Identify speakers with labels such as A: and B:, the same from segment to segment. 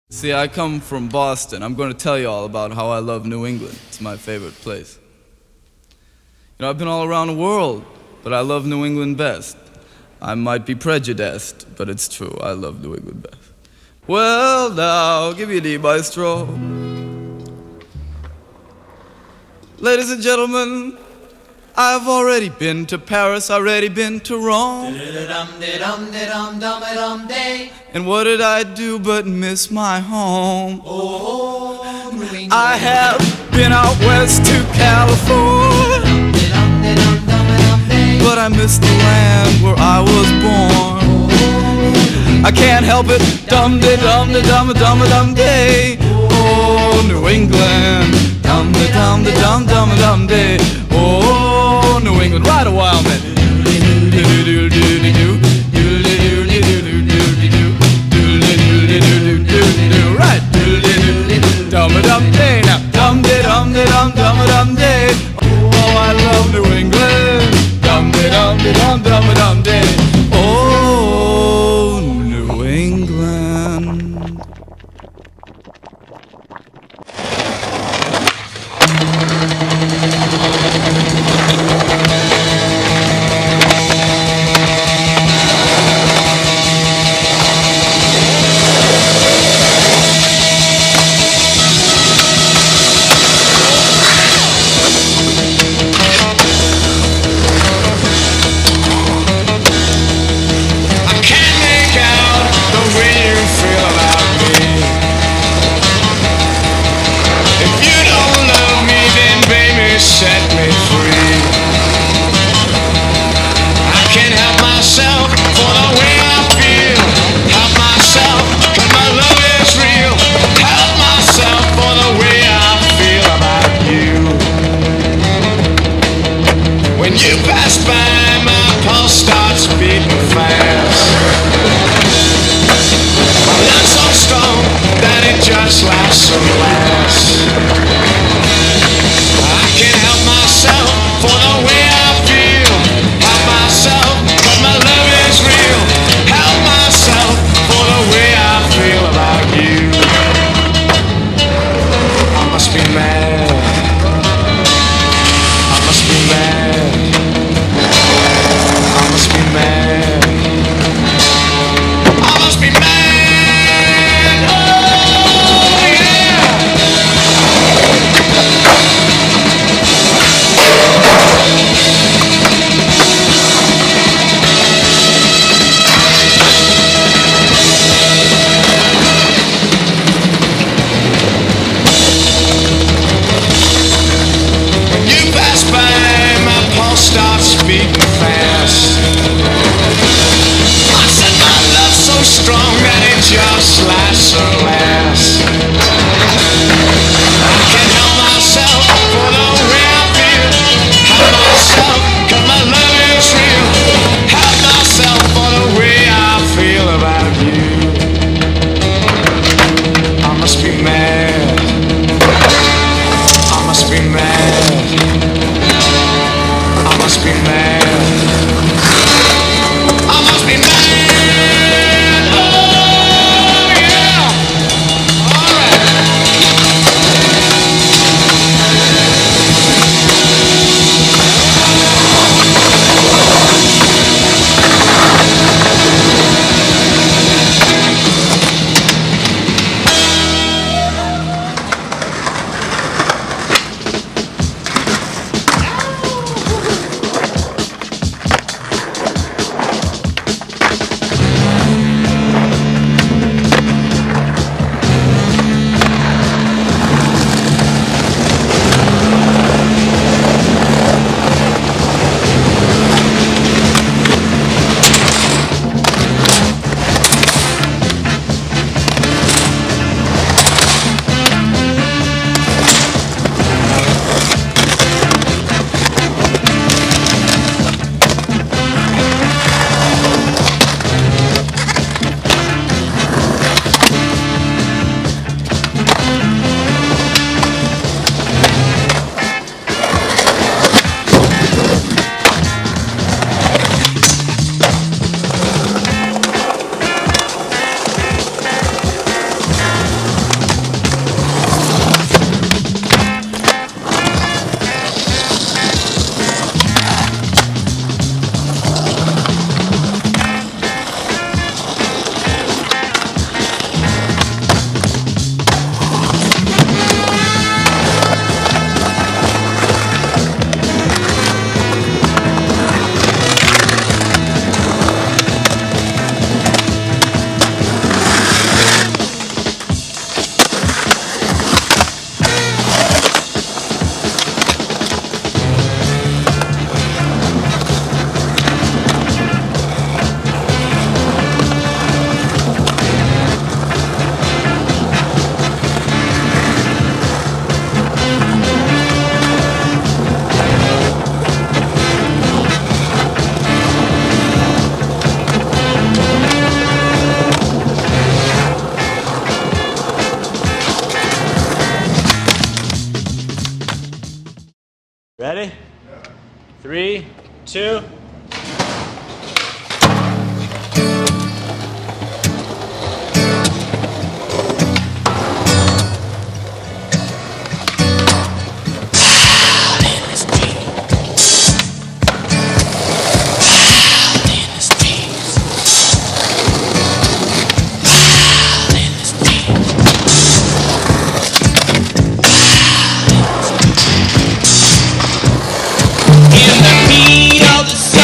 A: See, I come from Boston. I'm going to tell you all about how I love New England. It's my favorite place. You know, I've been all around the world, but I love New England best. I might be prejudiced, but it's true. I love New England best. Well, now, give me a D, maestro. Ladies and gentlemen, I've already been to Paris, already been to Rome. And what did I do but miss my home?
B: Oh, New England.
A: I have been out west to California, but I missed the land where I was born. I can't help it, dum-de-dum-de-dum-a-dum-a-dum-day. Oh, New England, dum-de-dum-de-dum-dum-a-dum-day. Oh, New England, right a while, man. Right, dum-a-dum-day now, dum-de-dum-de-dum-dum-a-dum-day. Oh, I love New England, dum-de-dum-de-dum-dum-a-dum-day. Oh, New England.
B: You pass by, my pulse starts beating fast. My love's so strong that it just lasts and lasts. I can't help myself for the way I feel. Help myself, but my love is real. Help myself for the way I feel about you. I must be mad. I must be mad. I must be mad. I must be mad. Oh yeah. When you pass by, my pulse starts beating fast. I said my love's so strong that it just lasts and lasts. I can't help myself for the way I feel. Help myself, 'cause my love is real. Help myself for the way I feel about you. I must be mad. I must be mad. I must be mad. I must be mad. Oh yeah. All right.
C: Ready? 3, 2.
B: In the heat of the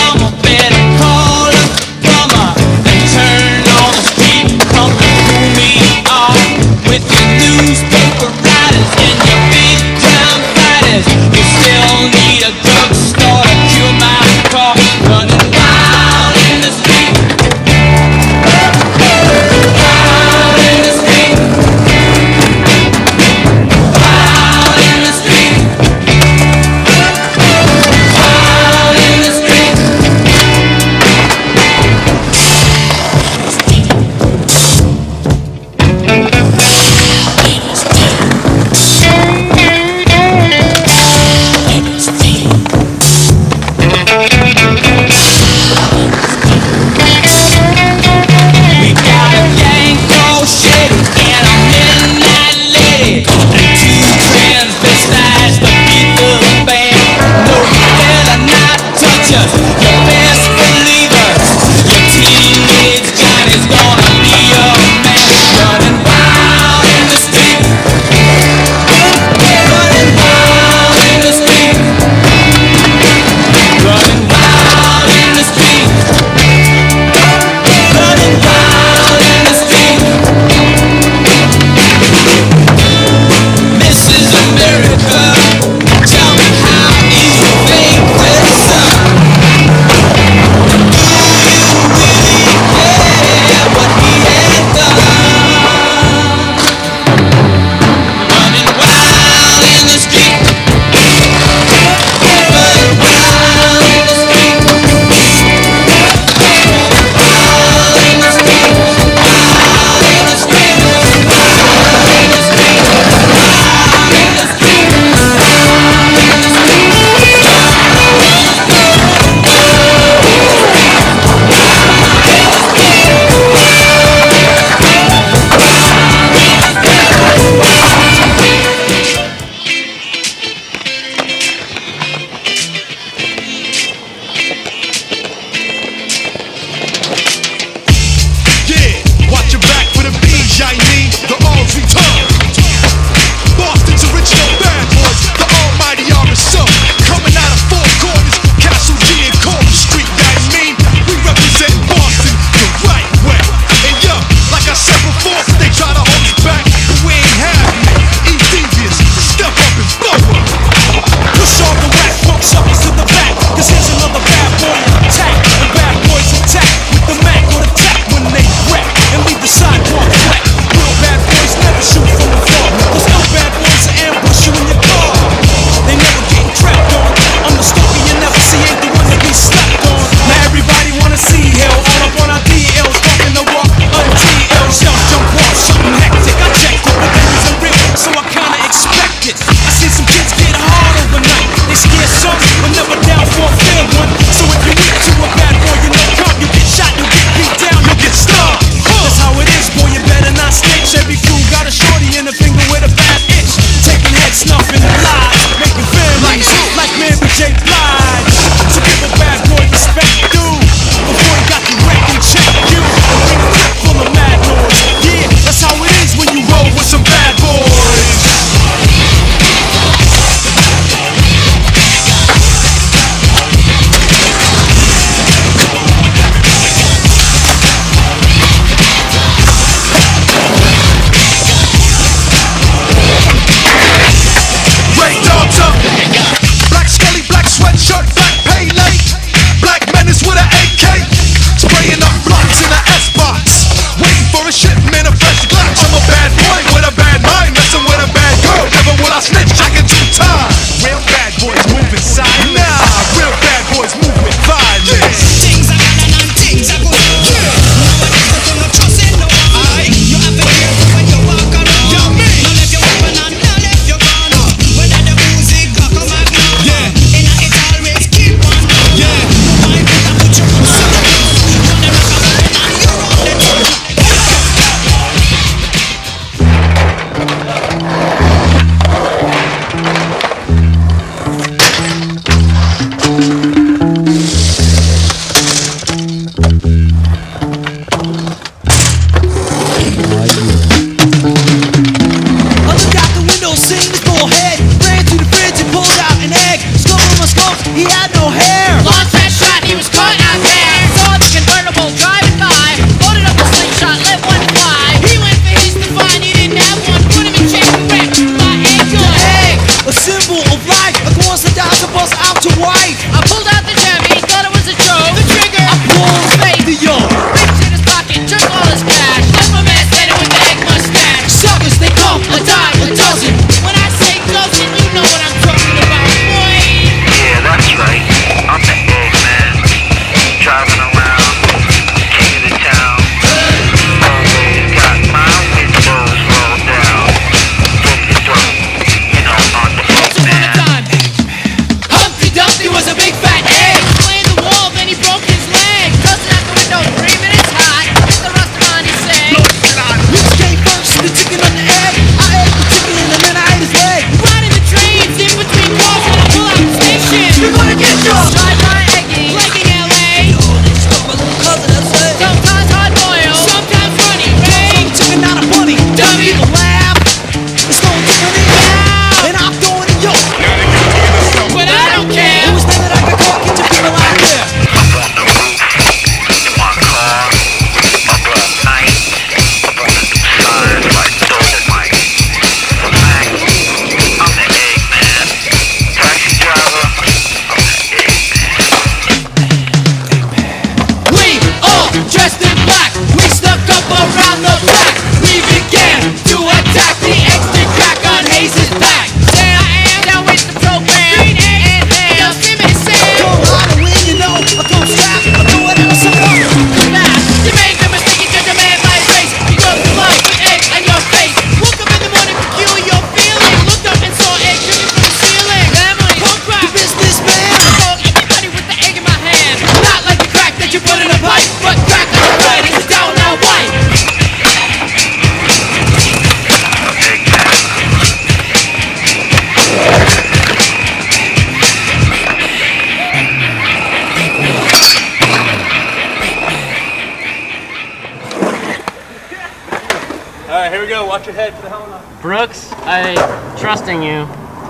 D: Brooks, I trusting you.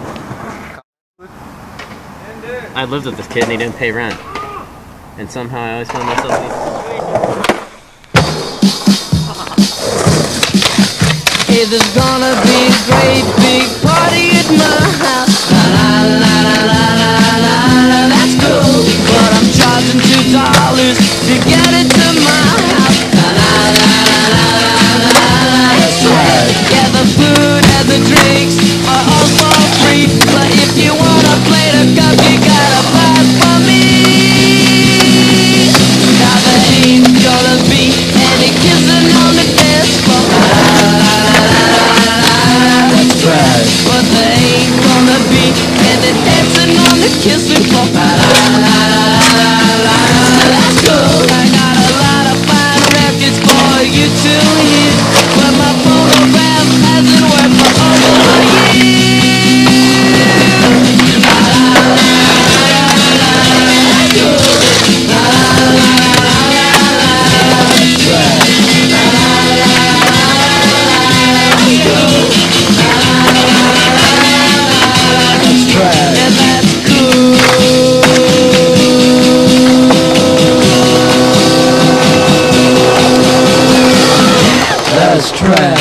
D: I lived with this kid and he didn't pay rent. And somehow I always found myself
E: Hey, there's gonna be a great big party at my house. La la la la la la la la, that's cool. But I'm charging $2 to get it to my house. La la la la la la la, that's right. Yeah, the food and the drinks are all for free. But if you want a plate of cup, you gotta buy it for me. Now there ain't gonna be any kissing on the dance floor. But there ain't gonna be any dancing on the kissing floor. That's cool. I got a lot of fine records for you to hear, but my phonograph hasn't worked for over a year. That's trash.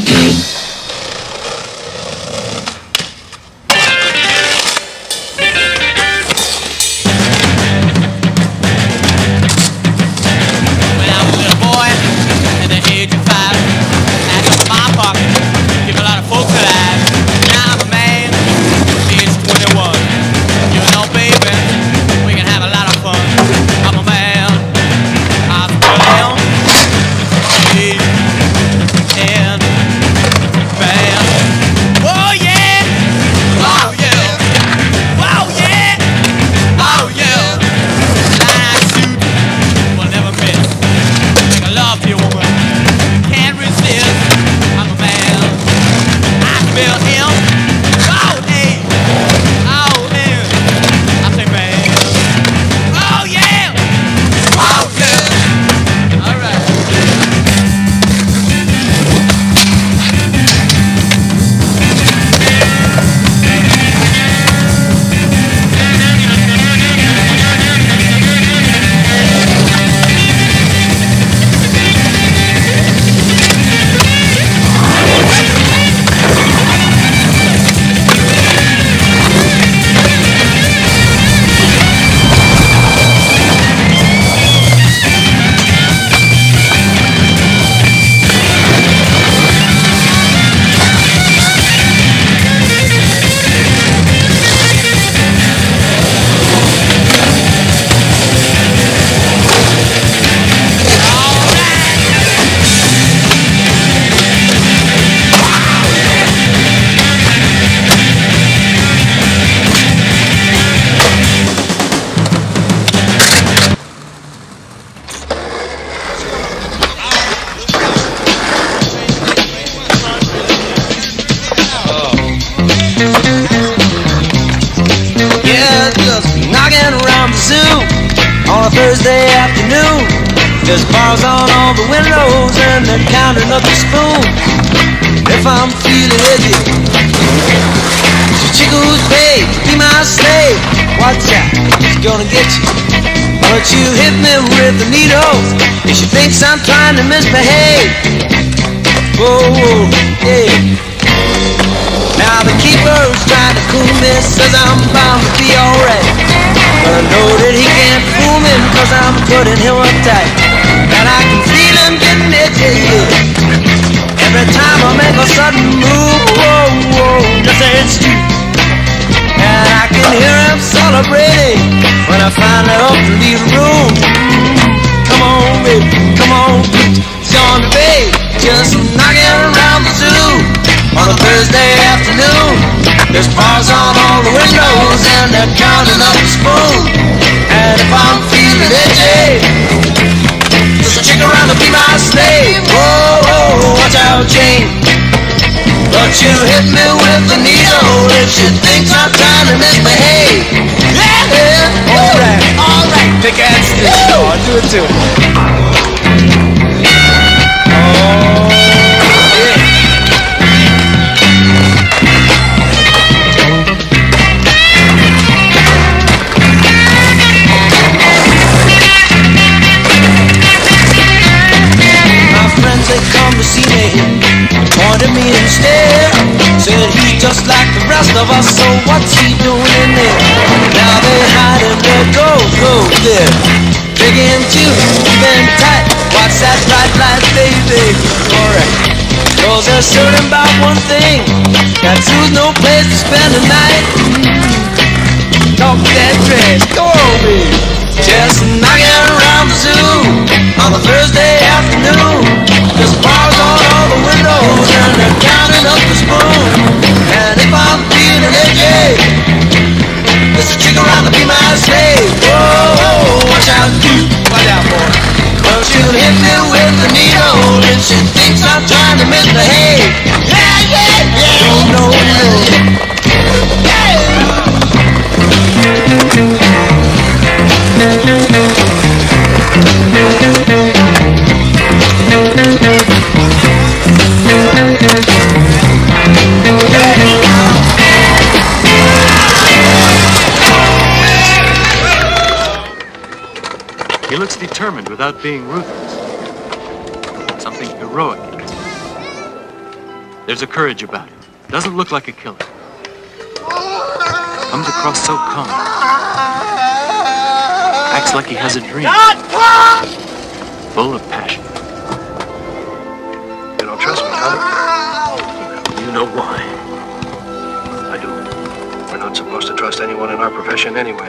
F: On a Thursday afternoon, there's bars on all the windows and they're counting up the spoons. If I'm feeling edgy, so chick who's paid to be my slave, watch out, she's gonna get you. But you hit me with the needles if she thinks I'm trying to misbehave. Whoa, whoa, yeah. Now the keeper's trying to cool me, says I'm bound to be alright. But I know that he can't fool me, cause I'm putting him uptight. And I can feel him getting itchy, yeah. Every time I make a sudden move, whoa, whoa, just it's true. And I can hear him celebrating when I finally up to leave the room. Come on, baby, come on, it's on the bay, just knocking around the zoo. On a Thursday afternoon, there's bars on all the windows and they're counting up the spoon. And if I'm feeling itchy, there's a chick around to be my slave. Whoa, whoa, watch out, Jane. But you hit me with the needle if she thinks I'm trying to misbehave. Yeah, alright, big ass stick. Oh, do it to it. Oh, yeah. last of us, so what's he doing in there? Now they hide in their go there. Digging to keep in tight. Watch that bright light, baby. Alright. Cause they're certain about one thing. Got two's no place to spend the night. Talk that trash, go on, baby. Just knocking around the zoo on a Thursday afternoon. There's bars on all the windows and they're counting up the spoon. And if I'm feeling edgy, there's a chick around to be my slave. Whoa, watch out, boy. Well, she'll hit me with the needle and she thinks I'm trying to misbehave. Yeah. No.
G: He looks determined without being ruthless. Something heroic. There's a courage about him. Doesn't look like a killer. Comes across so calm. Acts like he has a dream. Full of passion.
H: You don't trust me, huh?
G: You know why.
H: I do. We're not supposed to trust anyone in our profession anyway.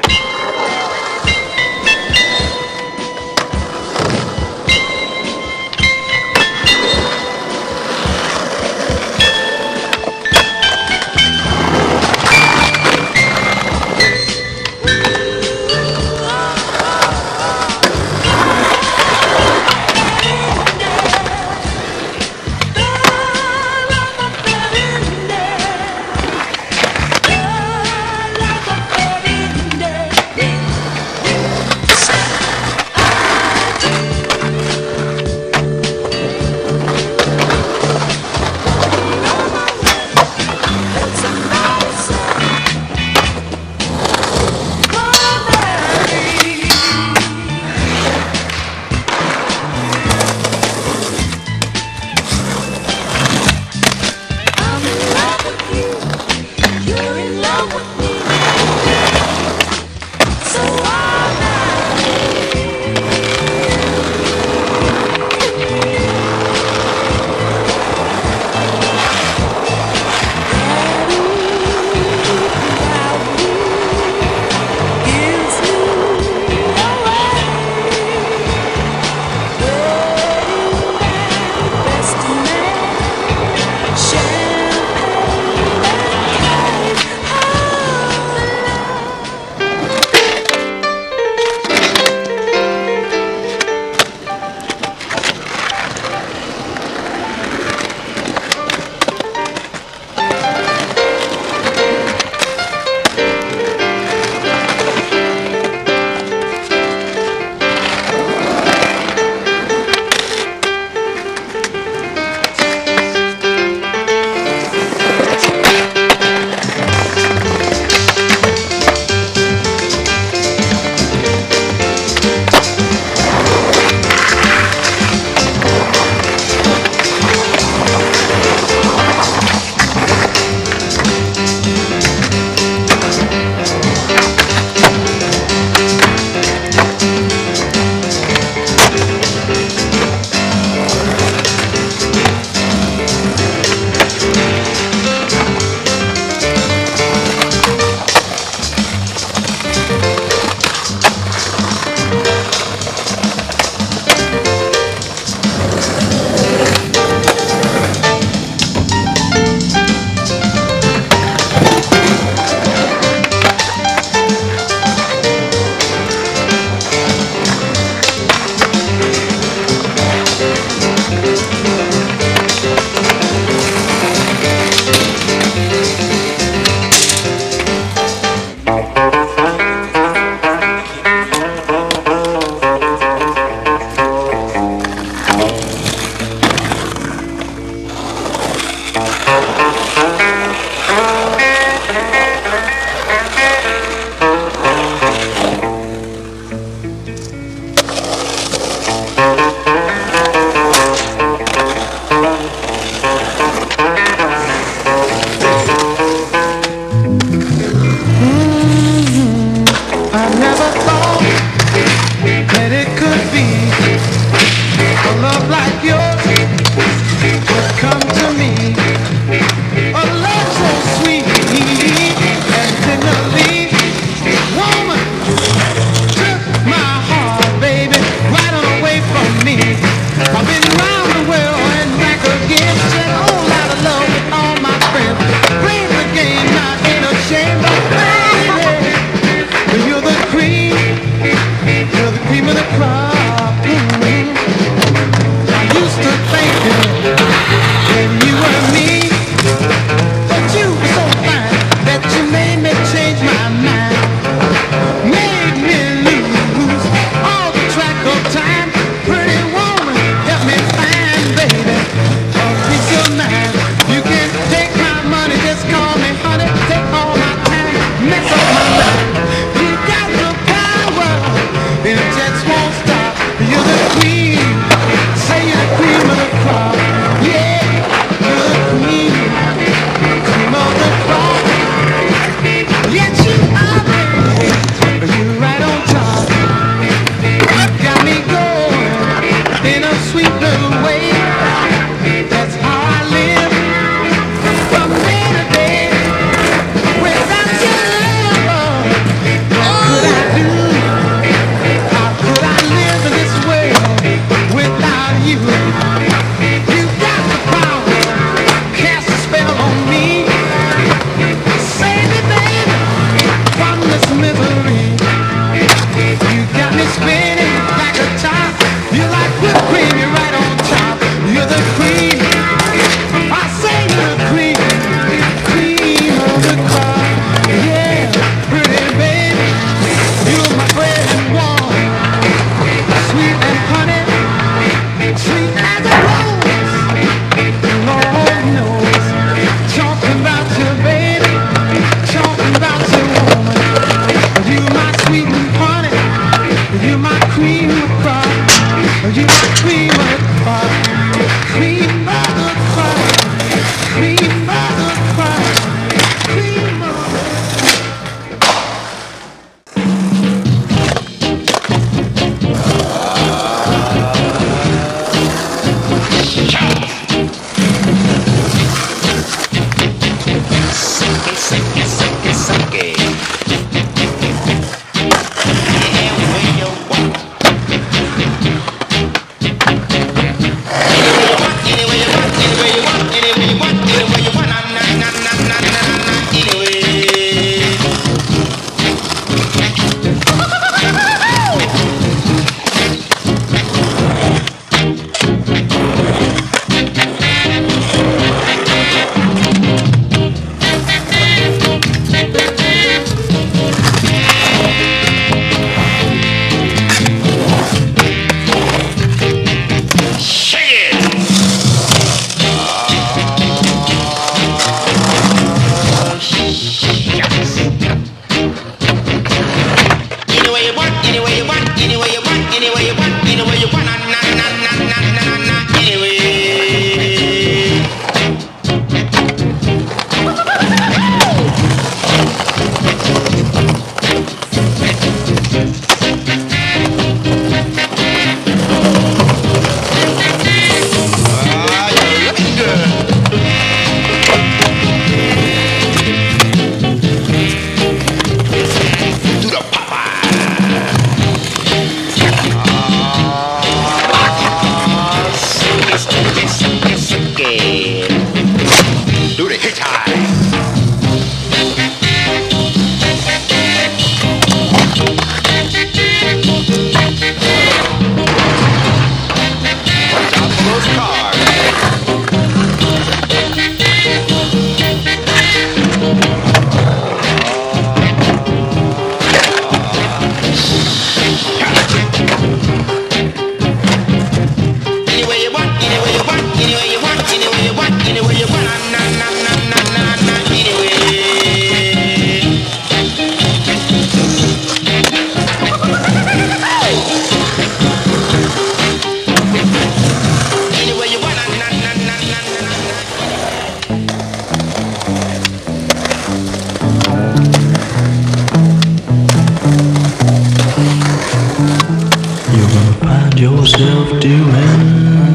I: doing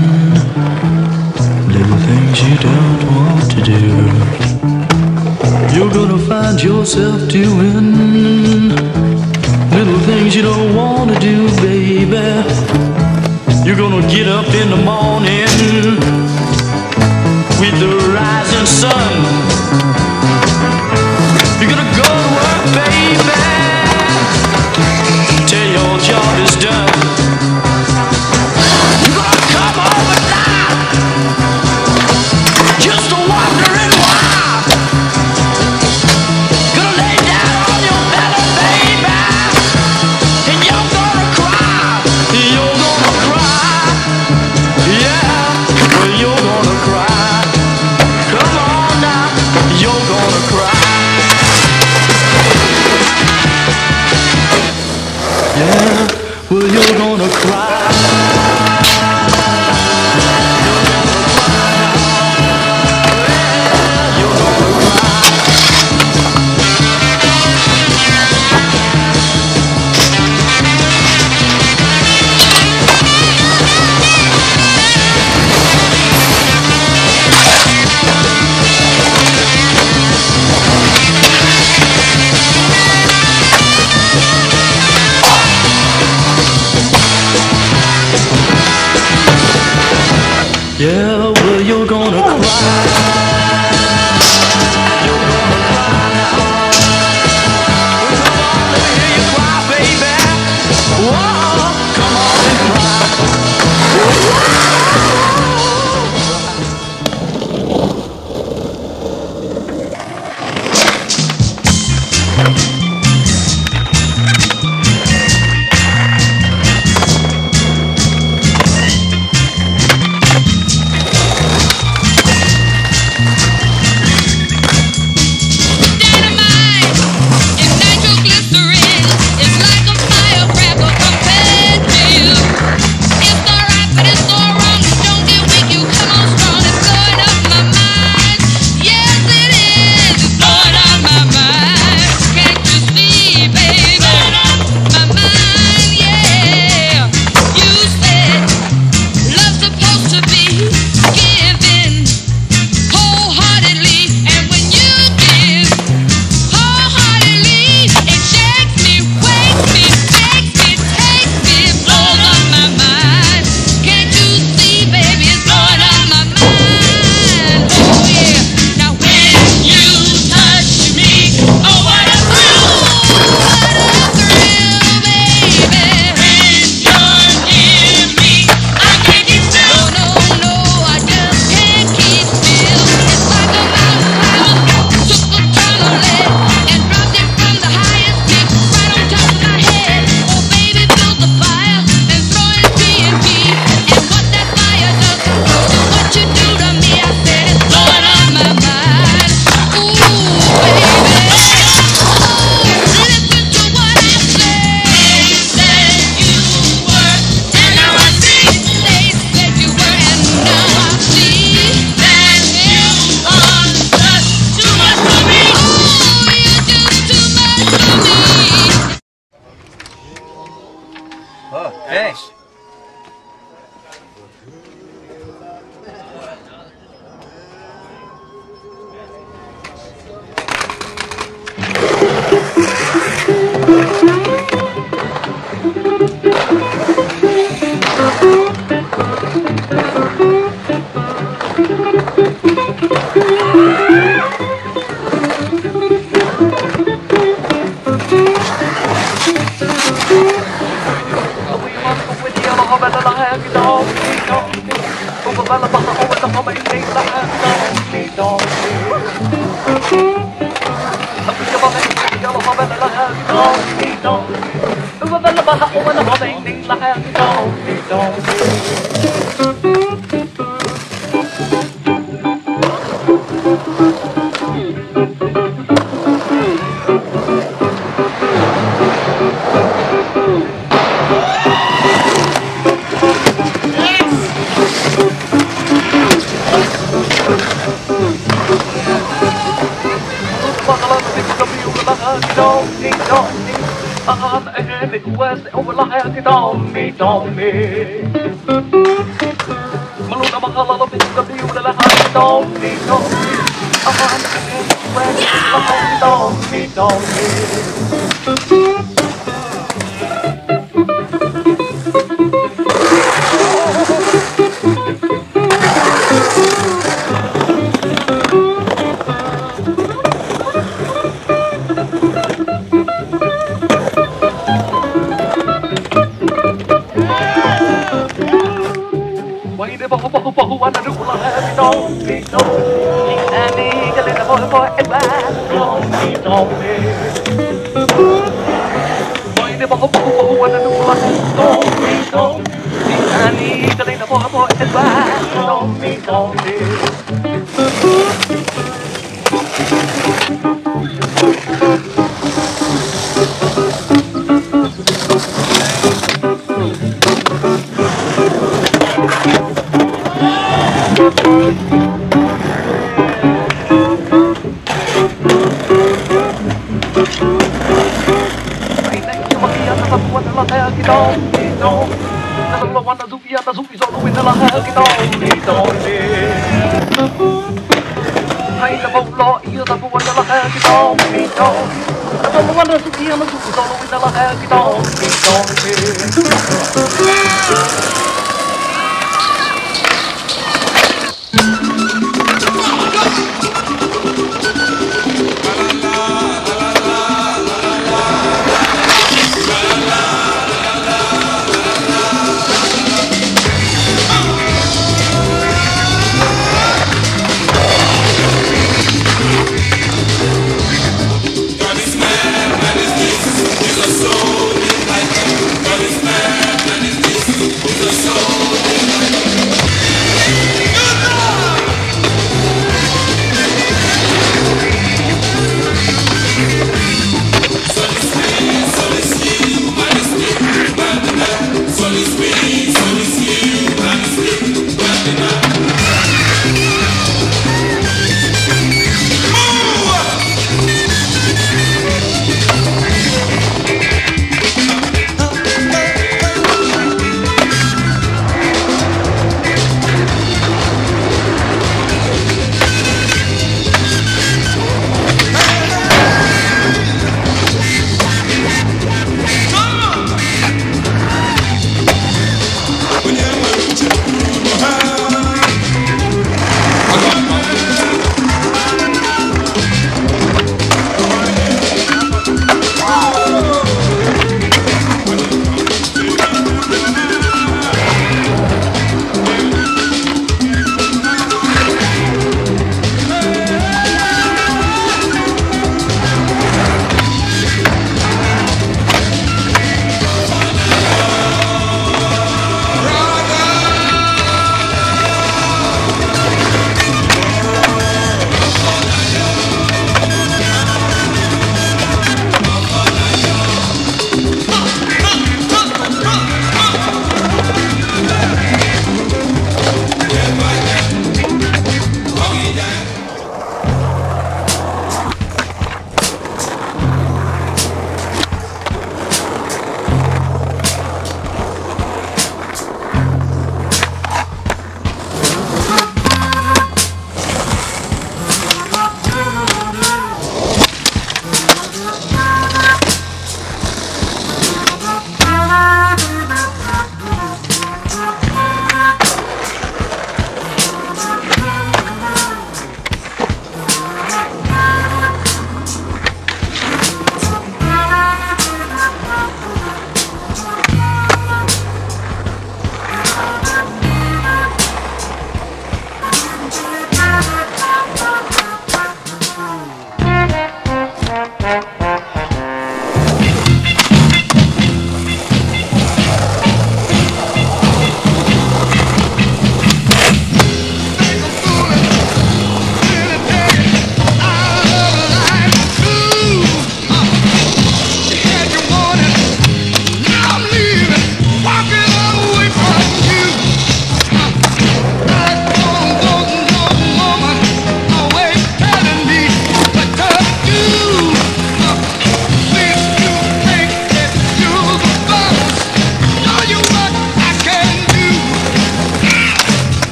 I: little things you don't want to do. You're gonna find yourself doing little things you don't want to do, baby. You're gonna get up in the morning with the rising sun. You're gonna go to work, baby, till your job is done. You're gonna come home at night, just wondering why. Gonna lay down on your belly, baby, and you're gonna cry. You're gonna cry, yeah, well, you're gonna cry. Come on now, you're gonna cry. Yeah, well, you're gonna cry. Yeah, well, you're gonna cry. You're gonna cry now. Come on, let me hear you cry, baby. Whoa, come on and cry.
J: Hey.
I: and it was over like Tommy, Tommy. Maluna Mahala, the beautiful like Tommy, Tommy. And it was like Tommy, Tommy.
B: He's a soul, he's like him, but he's mad and he's decent. He's a soul.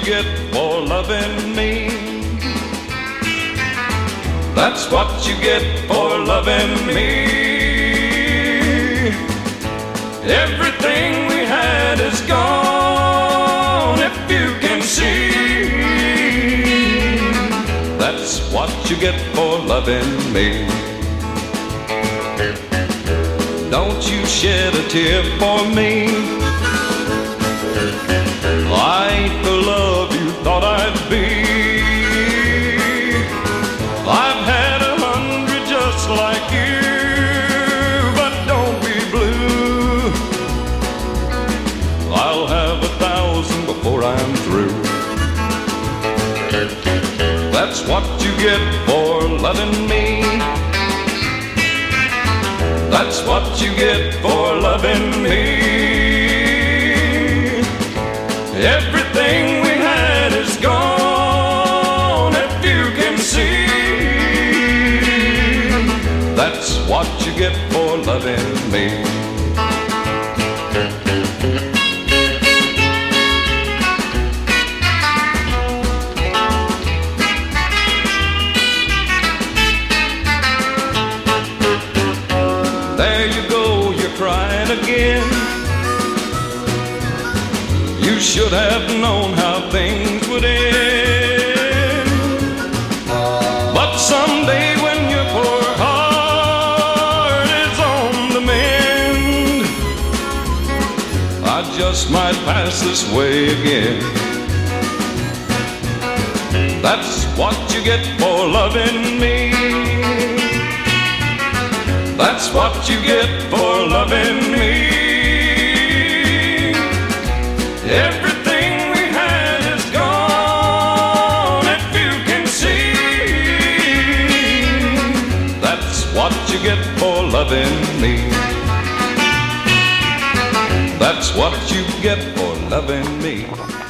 J: get for loving me. That's what you get for loving me. Everything we had is gone, if you can see. That's what you get for loving me. Don't you shed a tear for me. I ain't the love you thought I'd be. I've had 100 just like you, but don't be blue. I'll have 1,000 before I'm through. That's what you get for loving me. That's what you get for loving me. Everything we had is gone, if you can see. That's what you get for loving me. There you go, you're crying again. You should have known how things would end. But someday when your poor heart is on the mend, I just might pass this way again. That's what you get for loving me. That's what you get for loving me. Everything we had is gone, if you can see. That's what you get for loving me. That's what you get for loving me.